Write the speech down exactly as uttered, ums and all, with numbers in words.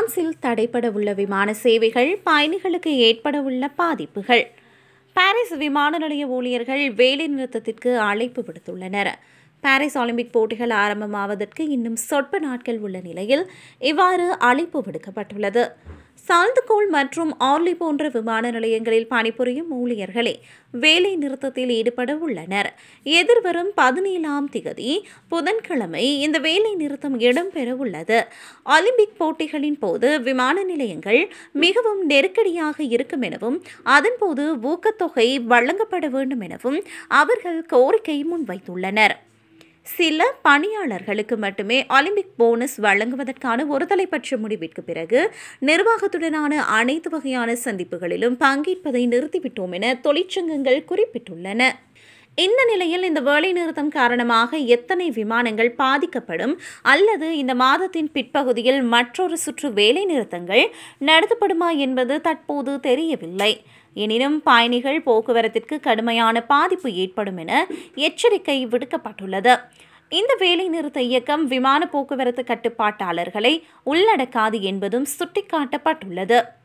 பிரான்சில் தடைபட உள்ள விமான சேவைகள், பயணிகளுக்கு ஏற்பட உள்ள பாதிப்புகள். பாரிஸ் விமான நிலைய ஊழியர்கள் வேலைநிறுத்தத்திற்கு அழைப்பு விடுத்துள்ளனர். பாரிஸ் ஒலிம்பிக் போட்டிகள் ஆரம்பமாவதற்கு இன்னும் சொற்ப நாட்கள் உள்ள நிலையில் இவ்வாறு அழைப்பு விடுக்கப்பட்டுள்ளது. சால்துகோல் மற்றும் ஆர்லி போன்ற விமான நிலையங்களில் பணிபுரியும் ஊழியர்களே வேலை நிறுத்தத்தில் ஈடுபட உள்ளனர். எதிர்வரும் பதினேழாம் திகதி புதன்கிழமை இந்த வேலை நிறுத்தம் இடம்பெற உள்ளது. ஒலிம்பிக் போட்டிகளின் போது விமான நிலையங்கள் மிகவும் நெருக்கடியாக இருக்கும் எனவும் அதன்போது ஊக்கத்தொகை வழங்கப்பட வேண்டும் எனவும் அவர்கள் கோரிக்கை முன்வைத்துள்ளனர். சில பணியாளர்களுக்கு மட்டுமே ஒலிம்பிக் போனஸ் வழங்குவதற்கான ஒருதலைப்பட்ச முடிவிற்கு பிறகு நிர்வாகத்துடனான அனைத்து வகையான சந்திப்புகளிலும் பங்கேற்பதை நிறுத்திவிட்டோம் என தொழிற்சங்கங்கள் குறிப்பிட்டுள்ளன. இந்த நிலையில் இந்த வேலைநிறுத்தம் காரணமாக எத்தனை விமானங்கள் பாதிக்கப்படும் அல்லது இந்த மாதத்தின் பிற்பகுதியில் மற்றொரு சுற்று வேலைநிறுத்தங்கள் நடத்தப்படுமா என்பது தற்போது தெரியவில்லை. எனினும் பயணிகள் போக்குவரத்திற்கு கடுமையான பாதிப்பு ஏற்படும் என எச்சரிக்கை விடுக்கப்பட்டுள்ளது. இந்த வேலைநிறுத்த இயக்கம் விமான போக்குவரத்து கட்டுப்பாட்டாளர்களை உள்ளடக்காது என்பதும் சுட்டிக்காட்டப்பட்டுள்ளது.